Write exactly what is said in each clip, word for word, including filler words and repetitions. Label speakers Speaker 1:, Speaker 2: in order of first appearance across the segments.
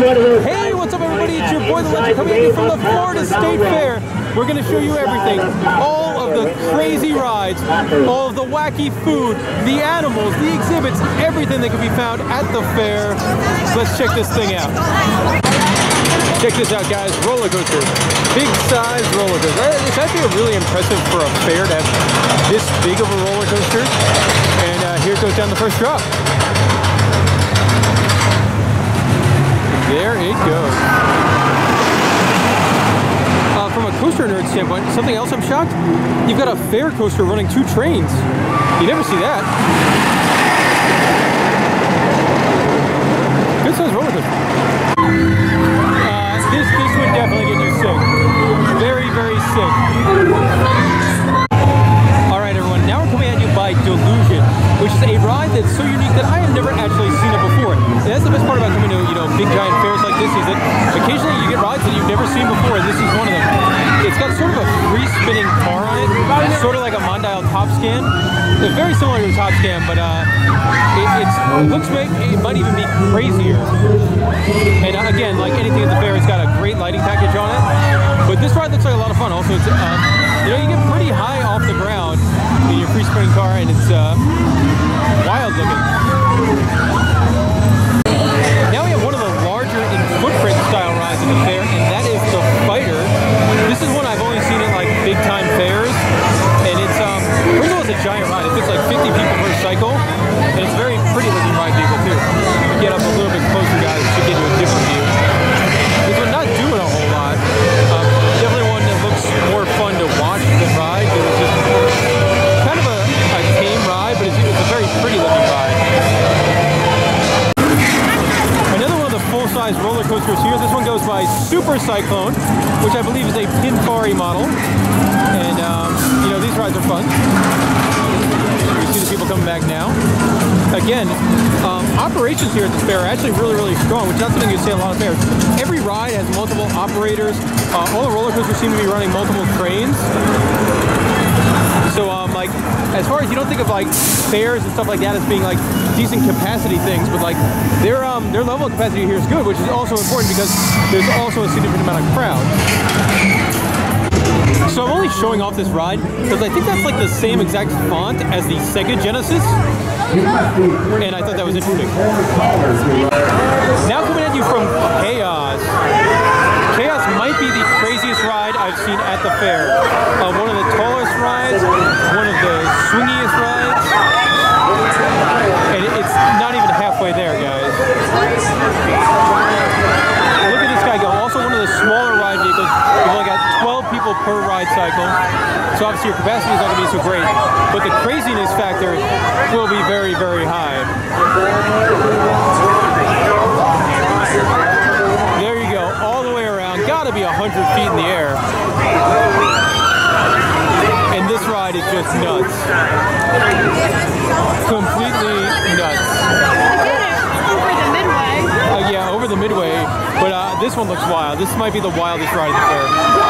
Speaker 1: Hey, what's up everybody? It's your boy the Legend coming at you from the Florida State Fair. We're going to show you everything. All of the crazy rides, all of the wacky food, the animals, the exhibits, everything that can be found at the fair. Let's check this thing out. Check this out, guys. Roller coasters. Big size roller coasters. It's actually really impressive for a fair to have this big of a roller coaster. And uh, here it goes down the first drop. There it goes. Uh, from a coaster nerd standpoint, something else I'm shocked, you've got a fair coaster running two trains. You never see that. Good size roller coaster. Uh, this, this would definitely get you sick. Very, very sick. Alright everyone, now we're coming at you by Delusion, which is a ride that's so unique that I have never actually seen it before. And that's the best part about coming to, you know, big giant fairs like this, is that occasionally you get rides that you've never seen before, and this is one of them. It's got sort of a free spinning car on it, sort of like a Mondial Top Scan. It's very similar to a Top Scan, but uh, it, it's, it looks like it might even be crazier. And uh, again, like anything at the fair, it's got a great lighting package on it. But this ride looks like a lot of fun. Also, it's, uh, you know, you get pretty high off the ground in your free spinning car, and it's uh, wild looking. Now we have one of the larger in footprint style rides in the fair, and that is the Fighter. This is one I've only seen at like big time fairs, and it's um, first of all, it's a giant ride. It fits like fifty people per cycle, and it's a very pretty looking ride vehicle too. Get up a little bit closer, guys, to get you a different view. This one's not doing a whole lot. Um, definitely one that looks more fun to watch than ride. It was just kind of a, a tame ride, but it's, it's a very pretty looking ride. Another one of the full-size roller coasters here. This one goes by Super Cyclone, which I believe is a Pinfari model. And um, you know, these rides are fun. You see the people coming back now. Again, um, operations here at the fair are actually really, really strong, which is not something you see at a lot of fairs. Every ride has multiple operators. Uh, all the roller coasters seem to be running multiple trains. So, um, like, as far as you don't think of like fairs and stuff like that as being like decent capacity things, but like their um, their level of capacity here is good, which is also important because there's also a significant amount of crowd. So I'm only showing off this ride because I think that's like the same exact font as the Sega Genesis, and I thought that was interesting. Now coming at you from Chaos. Chaos might be the craziest ride I've seen at the fair. Uh, one of the tallest rides, one of the swingiest rides, and it's not even halfway there, guys. Look at this guy go. Also one of the smaller ride vehicles. You've only got twelve people per ride cycle, so obviously your capacity is not going to be so great, but the craziness factor will be very, very high. There you go, all the way around. Got to be one hundred feet in the air. And this ride is just nuts. Completely nuts.
Speaker 2: Over the midway.
Speaker 1: Uh, yeah, over the midway. But uh, this one looks wild. This might be the wildest ride at the fair.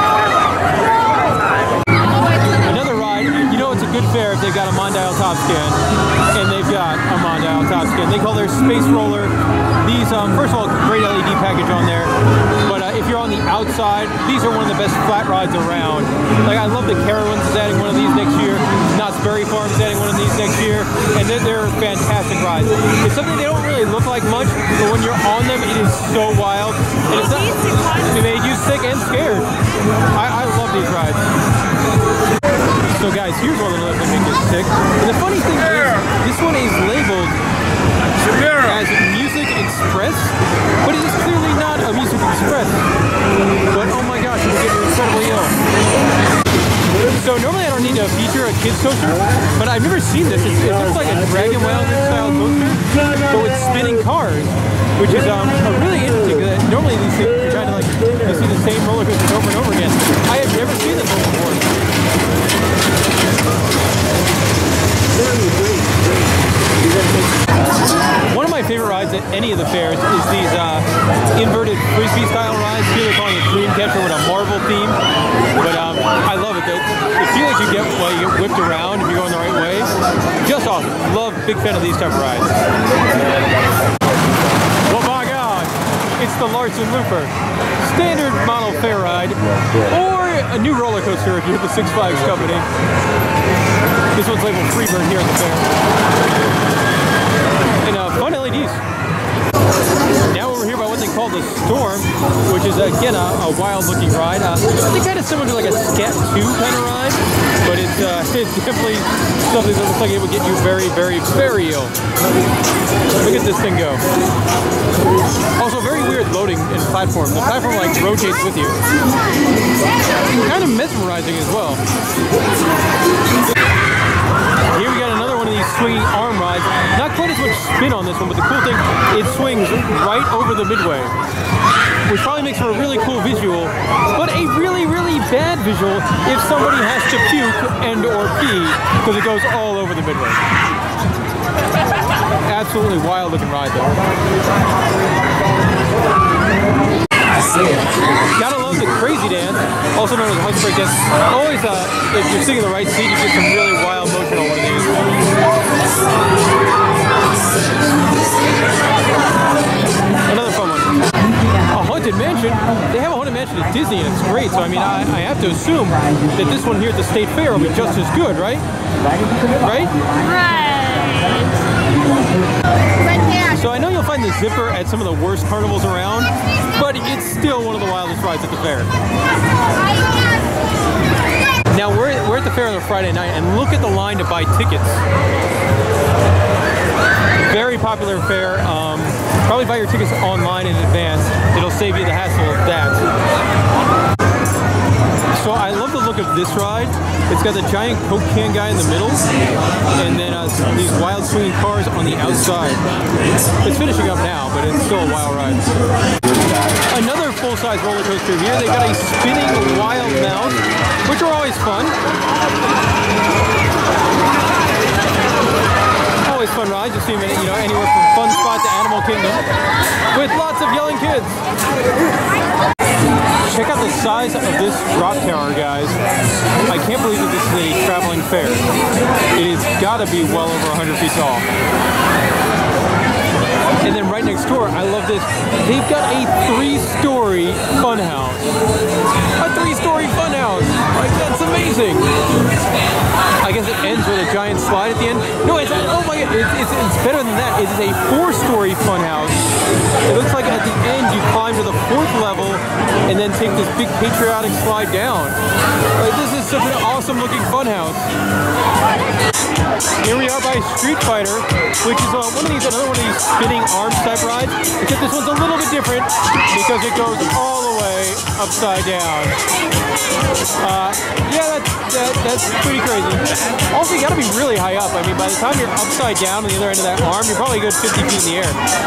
Speaker 1: Another ride, you know it's a good fair if they've got a Mondial Top Scan. And they've got a Mondial Top Scan. They call their Space Roller. These, um, first of all, great L E D package on there. But uh, if you're on the outside, these are one of the best flat rides around. Like, I love the Carowinds is adding one of these next year. Knott's Berry Farm is adding one of these next year. And they're, they're fantastic rides. It's something they don't really look like much, but when you're on them, it is so wild. And it's not, it made you sick and scared. I, I love these rides. So guys, here's one of the that make us sick. And the funny thing is, this one is labeled as Music Express, but it is clearly not a Music Express. But oh my gosh, it's getting incredibly ill. So normally I don't need to feature a kids coaster, but I've never seen this. It's, it looks like a Dragon Wilder style coaster, but with spinning cars, which is um, really interesting. Because normally these things, you're trying to like, you see the same roller coasters over and over again. I have never seen this one before. One of my favorite rides at any of the fairs is these uh, inverted frisbee style rides. Here they're calling it Dreamcatcher with a Marvel theme, but um, I love it. The, the feelings you get while you get whipped around if you're going the right way, just awesome. Love, big fan of these type of rides. Well, my God, it's the large Loose and Looper, standard model fair ride, or a new roller coaster if you're the Six Flags company. This one's labeled Freebird here at the fair. And uh, fun L E Ds. Now we're here by what they call the Storm, which is again a, a wild-looking ride. Uh, it's kind of similar to like a Scat two kind of ride, but it's uh, it's definitely something that looks like it would get you very, very, very ill. Look at this thing go. Also, very weird loading and platform. The platform like rotates with you. Kind of mesmerizing as well. Here we got another one of these swinging arm rides. Not quite as much spin on this one, but the cool thing, it swings right over the midway, which probably makes for a really cool visual, but a really, really bad visual if somebody has to puke and or pee, because it goes all over the midway. Absolutely wild looking ride though. Gotta love the crazy dance, also known as a hunch break dance. Always, uh, if you're sitting in the right seat, you get some really wild motion on one of these. Another fun one. A haunted mansion. They have a haunted mansion at Disney, and it's great. So I mean, I, I have to assume that this one here at the State Fair will be just as good, right? Right?
Speaker 2: Right.
Speaker 1: So I know you'll find the zipper at some of the worst carnivals around, but it's still one of the wildest rides at the fair. Now we're, we're at the fair on a Friday night, and look at the line to buy tickets. Very popular fair. Um, probably buy your tickets online in advance. It'll save you the hassle of that. So I love the look of this ride. It's got the giant Coke can guy in the middle, and then uh, these wild swinging cars on the outside. It's finishing up now, but it's still a wild ride. Another full-size roller coaster here. They got a spinning wild mouse, which are always fun. Always fun rides. You'll see them, you know, anywhere from Fun Spot to Animal Kingdom, with lots of yelling kids. Check out the size of this drop tower, guys. I can't believe that this is a traveling fair. It has got to be well over one hundred feet tall. And then right next door, I love this. They've got a three-story funhouse. A three-story funhouse. Like, that's amazing. I guess it ends with a giant slide at the end. No, it's, oh my God, it's, it's, it's better than that. It is a four-story funhouse. It looks like at the end you climb to the fourth level and then take this big patriotic slide down. Like, this is such an awesome-looking funhouse. Here we are by Street Fighter, which is uh, one of these, another one of these spinning arms type rides, except this one's a little bit different because it goes all the way upside down. Uh, yeah, that's, that, that's pretty crazy. Also, you gotta be really high up. I mean, by the time you're upside down on the other end of that arm, you're probably a good fifty feet in the air.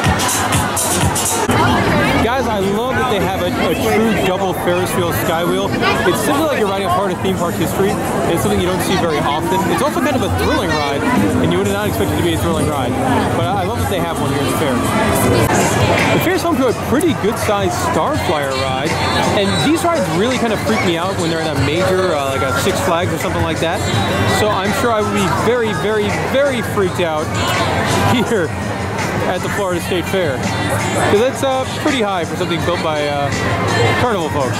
Speaker 1: Guys, I love that they have a, a true double Ferris wheel skywheel. It's simply like you're riding a part of theme park history. It's something you don't see very often. It's also kind of a thrilling ride, and you would not expect it to be a thrilling ride. But I love that they have one here at the fair. The fair's home to a pretty good-sized Star Flyer ride, and these rides really kind of freak me out when they're in a major, uh, like a Six Flags or something like that. So I'm sure I would be very, very, very freaked out here at the Florida State Fair, because that's uh, pretty high for something built by uh, Carnival folks.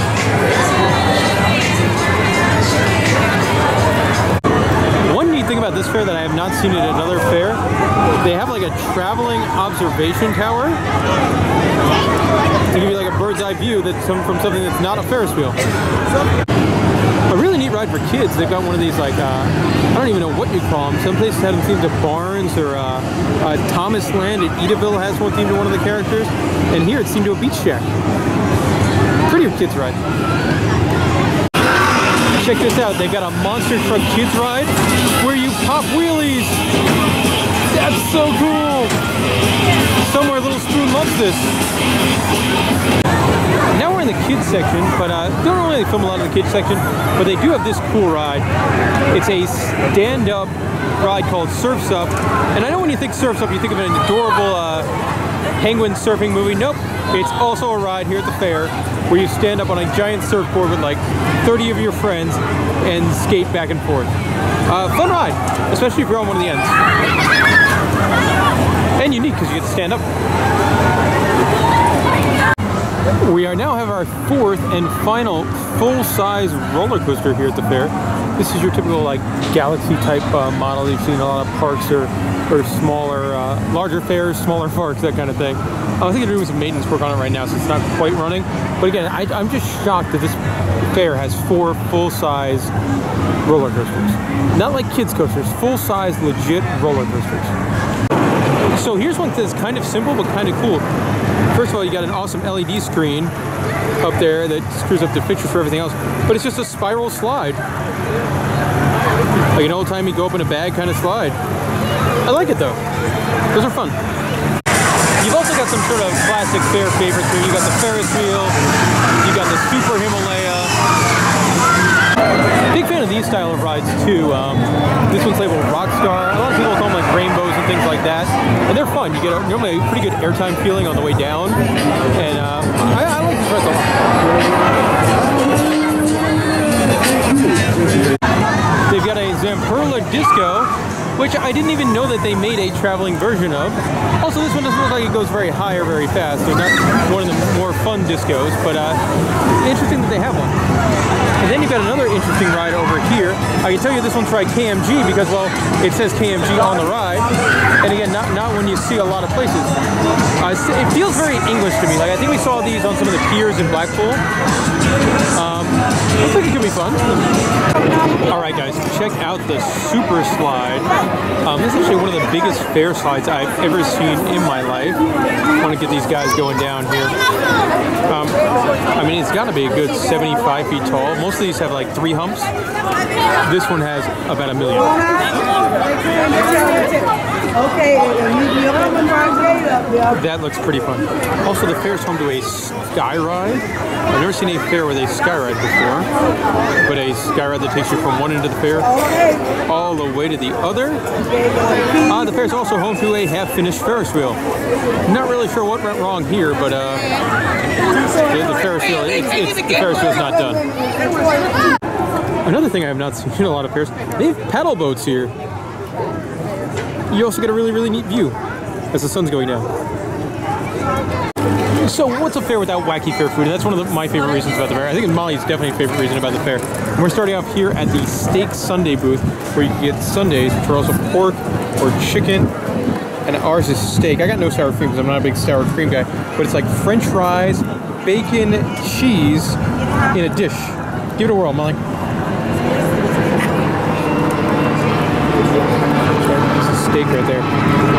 Speaker 1: One neat thing about this fair that I have not seen at another fair, they have like a traveling observation tower to give you like a bird's eye view that's some, from something that's not a Ferris wheel. A really neat ride for kids. They've got one of these like, uh, I don't even know what you call them. Some places have them themed to Barnes, or uh, uh, Thomas Land at Edaville has one themed to one of the characters. And here it's themed to a beach shack. Pretty kids ride. Check this out. They've got a monster truck kids ride where you pop wheelies. That's so cool. Somewhere Little Spoon loves this. Now we're in the kids section, but uh, don't really film a lot of the kids section, but they do have this cool ride. It's a stand-up ride called Surf's Up, and I know when you think Surf's Up, you think of an adorable uh, penguin surfing movie. Nope, it's also a ride here at the fair where you stand up on a giant surfboard with like thirty of your friends and skate back and forth. Uh, fun ride, especially if you're on one of the ends. And unique because you get to stand up. We are now have our fourth and final full-size roller coaster here at the fair. This is your typical like galaxy type uh, model you've seen in a lot of parks or, or smaller, uh, larger fairs, smaller parks, that kind of thing. I think they're doing some maintenance work on it right now, so it's not quite running. But again, I, I'm just shocked that this fair has four full-size roller coasters. Not like kids coasters, full-size legit roller coasters. So here's one that's kind of simple but kind of cool. First of all, you got an awesome L E D screen up there that screws up the pictures for everything else, but it's just a spiral slide. Like an old-timey go up in a bag kind of slide. I like it though. Those are fun. You've also got some sort of classic fair favorites here. You got the Ferris wheel, you got the Super Himalaya. Big fan of these style of rides too. Um, this one's labeled Rockstar. A lot of people call them like rainbows and things like that, and they're fun. You get a, normally a pretty good airtime feeling on the way down, and uh, I, I like these rides a lot. They've got a Zamperla Disco, which I didn't even know that they made a traveling version of. Also, this one doesn't look like it goes very high or very fast, so not one of the more fun discos, but uh, interesting that they have one. And then you've got another interesting ride over here. I can tell you this one's by K M G because, well, it says K M G on the ride. And again, not, not when you see a lot of places. Uh, it feels very English to me. Like, I think we saw these on some of the piers in Blackpool. Um, looks like it could be fun. All right, guys, check out the Super Slide. Um, this is actually one of the biggest fair slides I've ever seen in my life. I want to get these guys going down here. Um, I mean, it's got to be a good seventy-five feet tall. Most of these have like three humps. This one has about a million. That looks pretty fun. Also, the fair's home to a sky ride. I've never seen a fair with a sky ride before, but a sky ride that takes you from one end of the fair all the way to the other. Uh, the fair's also home to a half-finished Ferris wheel. Not really sure what went wrong here, but uh, the, the Ferris wheel, it's, it's, the Ferris wheel's not done. Another thing I have not seen in a lot of fairs, they have paddle boats here. You also get a really, really neat view as the sun's going down. So what's a fair without wacky fair food? And that's one of the, my favorite reasons about the fair. I think Molly's definitely a favorite reason about the fair. And we're starting off here at the Steak Sunday booth, where you can get sundaes, which are also pork or chicken, and ours is steak. I got no sour cream because I'm not a big sour cream guy, but it's like French fries, bacon, cheese in a dish. Give it a whirl, Molly. This is steak right there.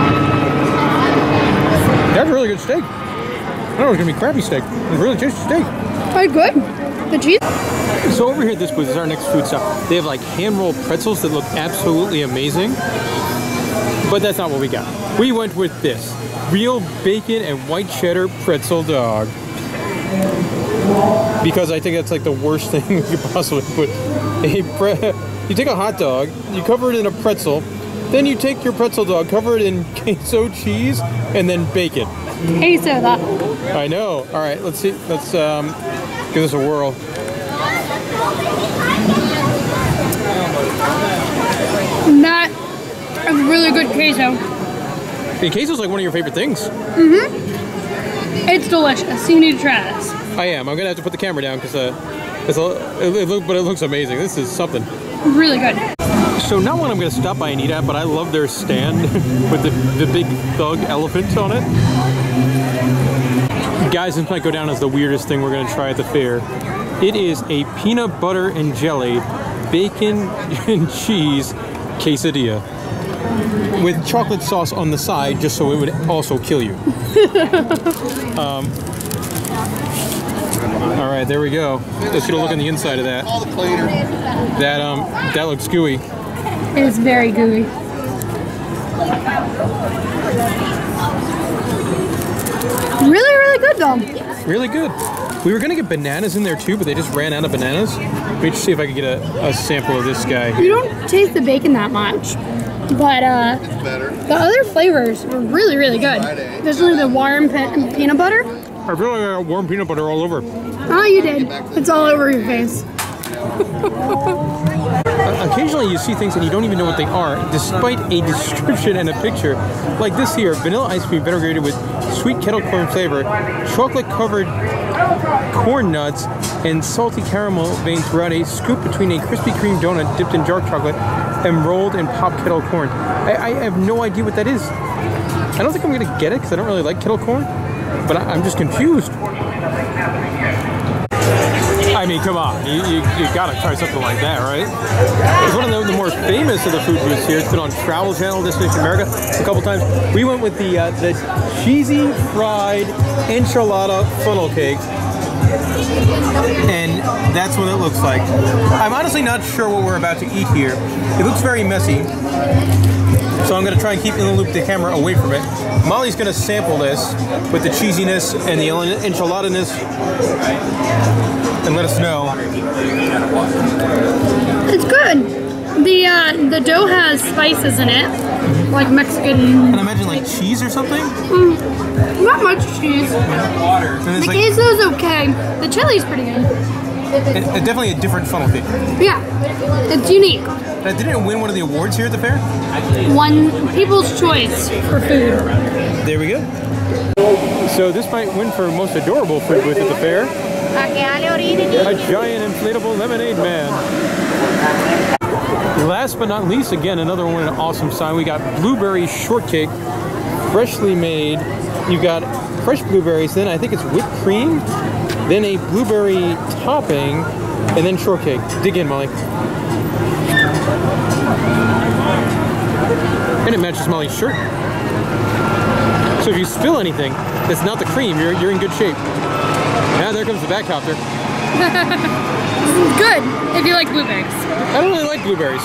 Speaker 1: That's a really good steak. I thought it was gonna be crappy steak. It's really tasty steak.
Speaker 2: Quite good. The cheese.
Speaker 1: So over here at this booth is our next food stop. They have like hand-rolled pretzels that look absolutely amazing. But that's not what we got. We went with this. Real bacon and white cheddar pretzel dog. Because I think that's like the worst thing we could possibly put. A pre you take a hot dog, you cover it in a pretzel, then you take your pretzel dog, cover it in queso cheese, and then bake it.
Speaker 2: Queso that.
Speaker 1: I know. All right, let's see. Let's um, give this a whirl.
Speaker 2: That is really good queso.
Speaker 1: And queso's like one of your favorite things.
Speaker 2: Mm-hmm. It's delicious. You need to try this.
Speaker 1: I am. I'm gonna have to put the camera down because uh, it's a, it, it look, but it looks amazing. This is something.
Speaker 2: Really good.
Speaker 1: So not one I'm gonna stop by and eat at, but I love their stand with the the big thug elephant on it. Guys, this might go down as the weirdest thing we're gonna try at the fair. It is a peanut butter and jelly, bacon and cheese quesadilla with chocolate sauce on the side, just so it would also kill you. um, all right, there we go. Let's get a look on the inside of that. That um, that looks gooey.
Speaker 2: It is very gooey. Really, really good though.
Speaker 1: Really good. We were gonna get bananas in there too, but they just ran out of bananas. Let me just see if I can get a, a sample of this guy.
Speaker 2: You don't taste the bacon that much, but uh, the other flavors were really, really good. Especially the warm pe peanut butter.
Speaker 1: I feel like I got warm peanut butter all over.
Speaker 2: Oh, you did. It's all over your face.
Speaker 1: Occasionally you see things and you don't even know what they are, despite a description and a picture. Like this here, vanilla ice cream vinaigrated with sweet kettle corn flavor, chocolate-covered corn nuts, and salty caramel vein throughout a scoop between a Krispy Kreme donut dipped in dark chocolate and rolled in pop kettle corn. I, I have no idea what that is. I don't think I'm going to get it because I don't really like kettle corn, but I, I'm just confused. I mean, come on, you, you, you gotta try something like that, right? It's one of the, the more famous of the food booths here. It's been on Travel Channel, Destination America, a couple times. We went with the uh, the cheesy fried enchilada funnel cake, and that's what it looks like. I'm honestly not sure what we're about to eat here. It looks very messy, so I'm gonna try and keep in the loop the camera away from it. Molly's gonna sample this with the cheesiness and the enchiladaness, and let us know.
Speaker 2: It's good. The uh, the dough has spices in it, like Mexican.
Speaker 1: And I imagine like cheese or something.
Speaker 2: Mm, not much cheese. The like, queso's okay. The chili's pretty good.
Speaker 1: It, it definitely a different funnel cake.
Speaker 2: Yeah, it's unique.
Speaker 1: Uh, didn't it win one of the awards here at the fair?
Speaker 2: One People's Choice for food.
Speaker 1: There we go. So this might win for most adorable food booth at the fair. A giant inflatable lemonade man. Last but not least, again, another one, an awesome sign. We got blueberry shortcake, freshly made. You got fresh blueberries, then I think it's whipped cream, then a blueberry topping, and then shortcake. Dig in, Molly. And it matches Molly's shirt. So if you spill anything that's not the cream, you're, you're in good shape. Now there comes the back copter.
Speaker 2: Good, if you like blueberries.
Speaker 1: I don't really like blueberries.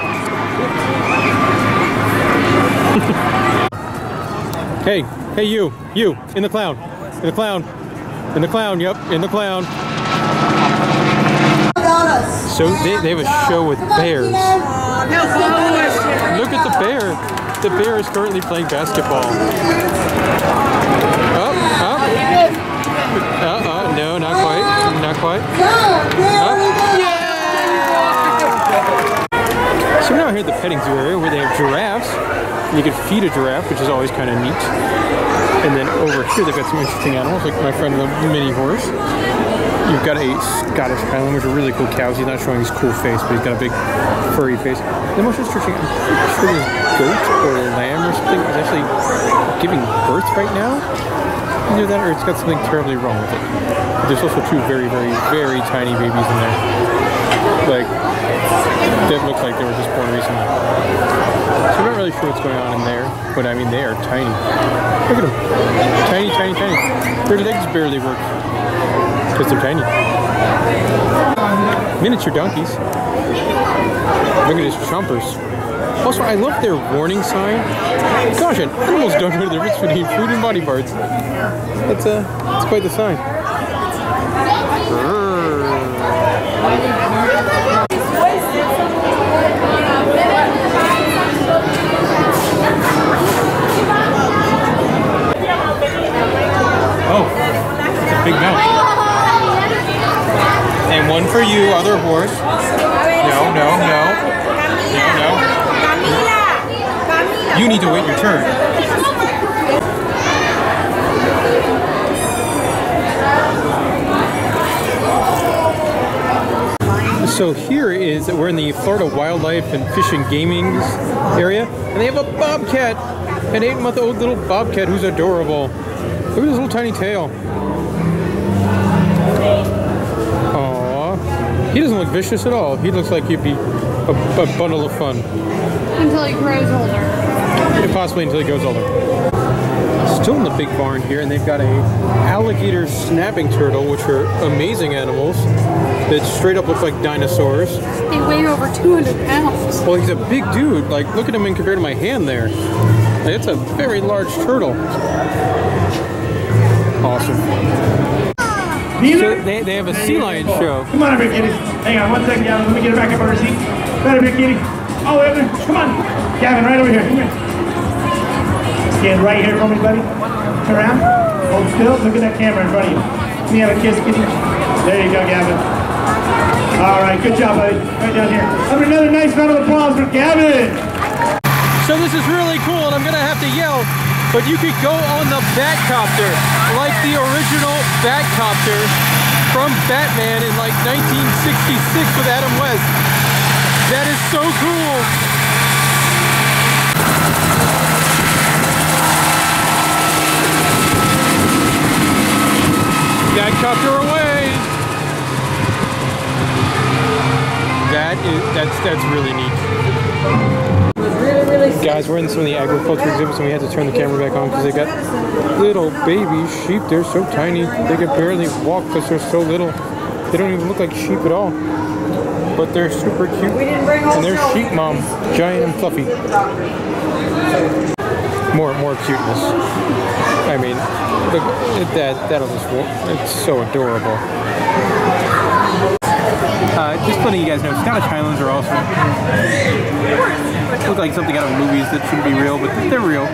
Speaker 1: Hey, hey you, you, in the clown, in the clown, in the clown, yep, in the clown. So they, they have a show with bears. Look at the bear. The bear is currently playing basketball. Up, up. Uh, uh, no, not quite, not quite. Up. Yeah! So now we're here at the petting zoo area where they have giraffes. And you can feed a giraffe, which is always kind of neat. And then over here they've got some interesting animals, like my friend the mini horse. You've got a Scottish Highland, which are really cool cows. He's not showing his cool face, but he's got a big furry face. The most interesting, I'm pretty sure this goat or lamb or something is actually giving birth right now. Either that or it's got something terribly wrong with it. But there's also two very, very, very tiny babies in there. Like, that look like they were just born recently. So I'm not really sure what's going on in there, but I mean, they are tiny. Look at them. Tiny, tiny, tiny. Their legs barely work. Because they're tiny. Miniature donkeys. Look at his chompers. Also, I love their warning sign. Caution, animals don't know the difference between food and body parts. That's, uh, that's quite the sign. Oh, it's a big mouth. And one for you, other horse. No, no, no. No, no. You need to wait your turn. So here is, we're in the Florida Wildlife and Fish and Gaming area, and they have a bobcat, an eight-month-old little bobcat who's adorable. Look at his little tiny tail. Aww. He doesn't look vicious at all. He looks like he'd be a, a bundle of fun.
Speaker 2: Until he grows older.
Speaker 1: And possibly until he goes older. Still in the big barn here, and they've got a alligator snapping turtle, which are amazing animals that straight up look like dinosaurs.
Speaker 2: They weigh over two hundred pounds.
Speaker 1: Well, he's a big dude. Like, look at him in compared to my hand there. Like, it's a very large turtle. Awesome. So they, they have a sea lion show.
Speaker 3: Come on over here, kitty. Hang on one second, Gavin. Let me get her back up on her seat. Right over here, kitty. Oh, wait, wait. Come on. Gavin, right over here. Come here. Stand right here for me, buddy. Turn around. Hold still. Look at that camera in front of you. Let me have a kiss, kitty. There you go, Gavin. All right, good job, buddy. Right down here. Have another nice round of applause for Gavin.
Speaker 1: So this is really cool, and I'm gonna have to yell, but you could go on the Batcopter, like the original Batcopter from Batman in like nineteen sixty-six with Adam West. That is so cool. Batcopter away. That is, that's, that's really neat. Guys, we're in some of the agriculture exhibits and we had to turn the camera back on because they got little baby sheep. They're so tiny, they can barely walk because they're so little. They don't even look like sheep at all. But they're super cute. And they're sheep mom, giant and fluffy. More, more cuteness. I mean, look at that, that'll just, it's so adorable. Uh, just letting you guys know, Scottish Highlands are awesome. Look like something out of movies that shouldn't be real, but they're real.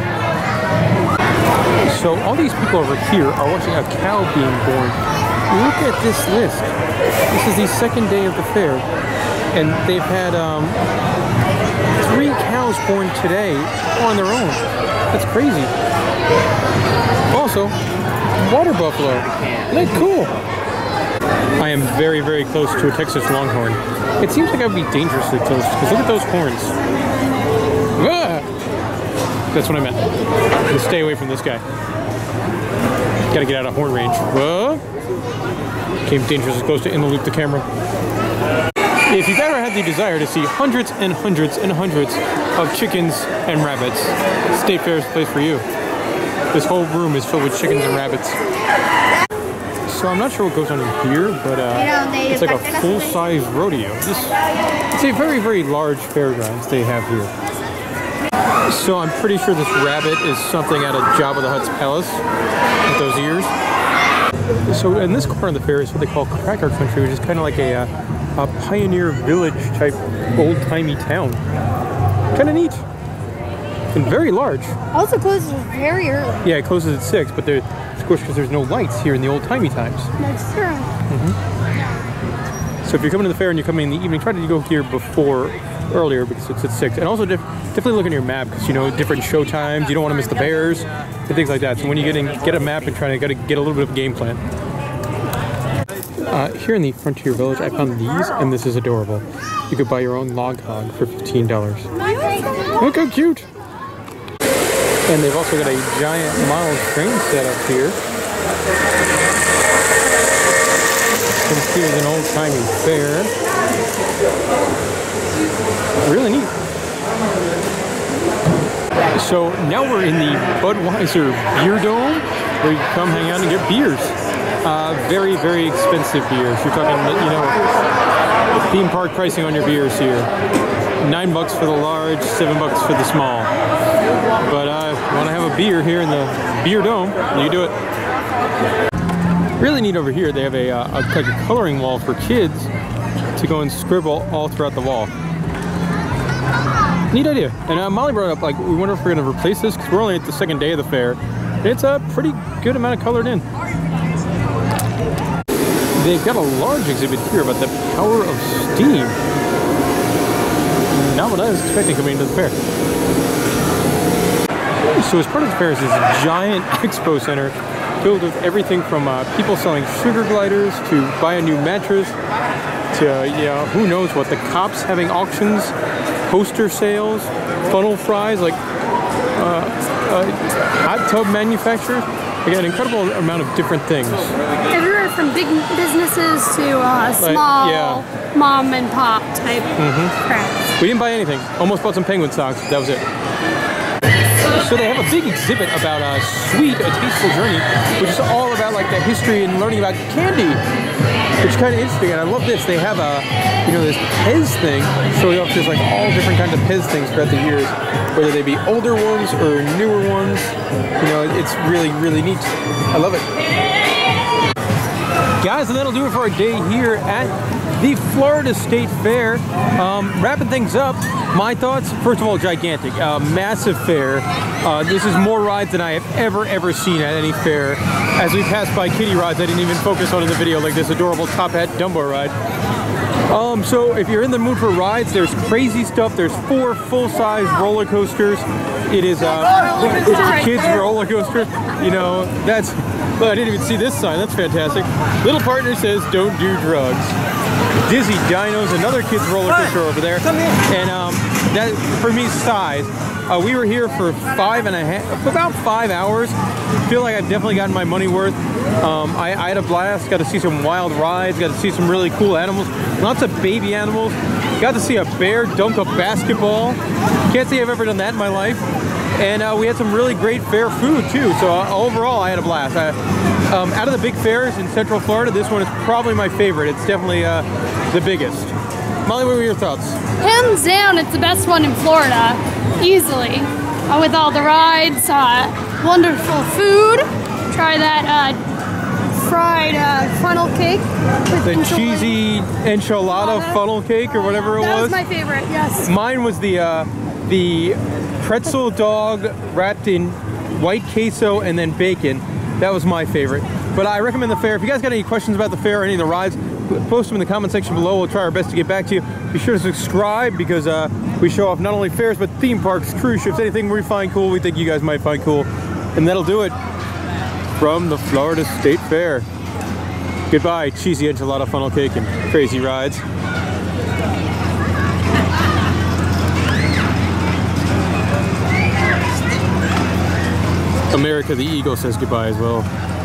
Speaker 1: So all these people over here are watching a cow being born. Look at this list. This is the second day of the fair, and they've had um, three cows born today on their own. That's crazy. Also, water buffalo. Isn't that cool? I am very, very close to a Texas Longhorn. It seems like I would be dangerously close, because look at those horns. Ah! That's what I meant. Just stay away from this guy. Gotta get out of horn range. Whoa! Came dangerously close to in the loop the camera. If you've ever had the desire to see hundreds and hundreds and hundreds of chickens and rabbits, State Fair is the place for you. This whole room is filled with chickens and rabbits. So I'm not sure what goes on in here, but uh, it's like a full-size rodeo. This, it's a very, very large fairgrounds they have here. So I'm pretty sure this rabbit is something out of Jabba the Hutt's palace with those ears. So in this corner of the fair is what they call Cracker Country, which is kind of like a, uh, a pioneer village type old-timey town. Kind of neat. And very large.
Speaker 2: Also closes very early.
Speaker 1: Yeah, it closes at six, but there, of course, because there's no lights here in the old-timey times.
Speaker 2: That's true.
Speaker 1: Mm-hmm. So if you're coming to the fair and you're coming in the evening, try to go here before, earlier, because it's at six. And also def definitely look at your map, because you know different show times. You don't want to miss the bears and things like that. So when you get in, get a map and try to get a little bit of a game plan. Uh, here in the Frontier Village, I found these, and this is adorable. You could buy your own log hog for fifteen dollars. Look how cute! And they've also got a giant model train set up here. You can see it's an old-timey fair. Really neat. So now we're in the Budweiser Beer Dome, where you can come hang out and get beers. Uh, very, very expensive beers. You're talking, you know, theme park pricing on your beers here. Nine bucks for the large, seven bucks for the small. But uh, if you want to have a beer here in the Beer Dome, you do it. Really neat over here. They have a, uh, a, like a coloring wall for kids to go and scribble all throughout the wall. Neat idea. And uh, Molly brought up, like, we wonder if we're going to replace this, because we're only at the second day of the fair. It's a pretty good amount of colored in. They've got a large exhibit here about the power of steam. Not what I was expecting coming into the fair. So as part of the fair is this giant expo center filled with everything from uh, people selling sugar gliders to buy a new mattress to, uh, you know, who knows what. The cops having auctions, poster sales, funnel fries, like uh, uh, hot tub manufacturers. They got an incredible amount of different things.
Speaker 2: Everywhere from big businesses to uh, small,
Speaker 1: like, yeah.
Speaker 2: mom and pop type
Speaker 1: mm-hmm.
Speaker 2: crap.
Speaker 1: We didn't buy anything. Almost bought some penguin socks. That was it. So they have a big exhibit about uh, Sweet, A Tasteful Journey, which is all about like the history and learning about candy, which is kind of interesting. And I love this. They have a, you know, this Pez thing showing off just like all different kinds of Pez things throughout the years, whether they be older ones or newer ones. You know, it's really, really neat. I love it. Guys, and that'll do it for our day here at the Florida State Fair. Um, wrapping things up, my thoughts, first of all, gigantic, uh, massive fair. Uh, this is more rides than I have ever, ever seen at any fair. As we pass by kitty rides I didn't even focus on in the video, like this adorable Top Hat Dumbo ride. Um, so if you're in the mood for rides, there's crazy stuff. There's four full-size roller coasters. It is uh, it's a kids roller coaster. You know, that's, well, I didn't even see this sign. That's fantastic. Little Partner says, don't do drugs. Dizzy Dinos, another kids roller coaster over there. And um, that, for me, size. Uh, we were here for five and a half, about five hours. Feel like I've definitely gotten my money worth. Um, I, I had a blast. Got to see some wild rides. Got to see some really cool animals. Lots of baby animals. Got to see a bear dunk a basketball. Can't say I've ever done that in my life. And uh, we had some really great fair food too. So uh, overall, I had a blast. I, um, out of the big fairs in Central Florida, this one is probably my favorite. It's definitely uh, the biggest. Molly, what were your thoughts?
Speaker 2: Hands down, it's the best one in Florida, easily. Uh, with all the rides, uh, wonderful food. Try that uh, fried uh, funnel cake. With
Speaker 1: The
Speaker 2: enchilada.
Speaker 1: cheesy enchilada funnel cake or whatever it
Speaker 2: That
Speaker 1: was.
Speaker 2: was my favorite, yes.
Speaker 1: Mine was the uh, the pretzel dog wrapped in white queso and then bacon. That was my favorite. But I recommend the fair. If you guys got any questions about the fair or any of the rides, post them in the comment section below. We'll try our best to get back to you. Be sure to subscribe because uh, we show off not only fairs, but theme parks, cruise ships, anything we find cool, we think you guys might find cool. And that'll do it from the Florida State Fair. Goodbye, cheesy enchilada funnel cake and crazy rides. America the Eagle says goodbye as well.